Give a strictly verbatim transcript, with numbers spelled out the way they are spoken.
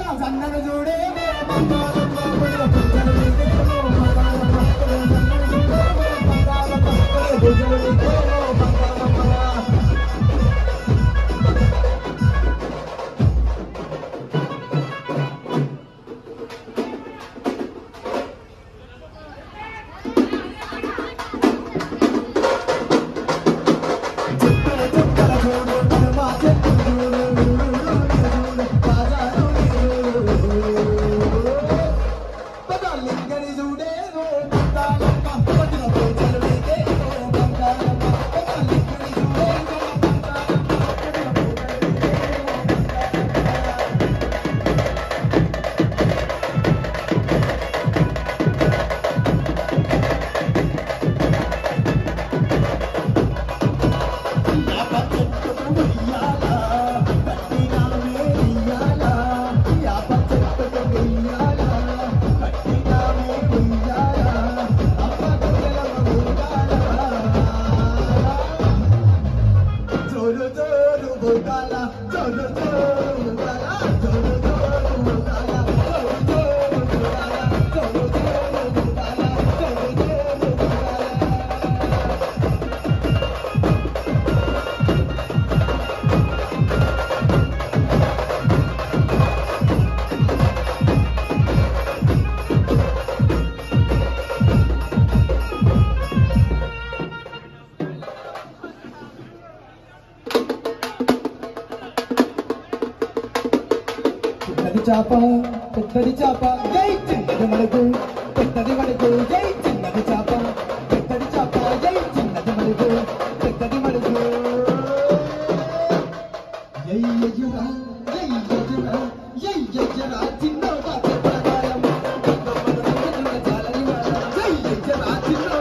సన్నను చూడే చాప పెద్దది చాప జై చిన్నది మడుగు పెద్దది మడుగు జై చిన్నది చాప పెద్దది చాప జై చిన్నది మడుగు పెద్దది మడుగు జై యజురా జై యజురా జై యజురా చిన్నోడా చెప్పగాయం జై యజురా చిన్నోడా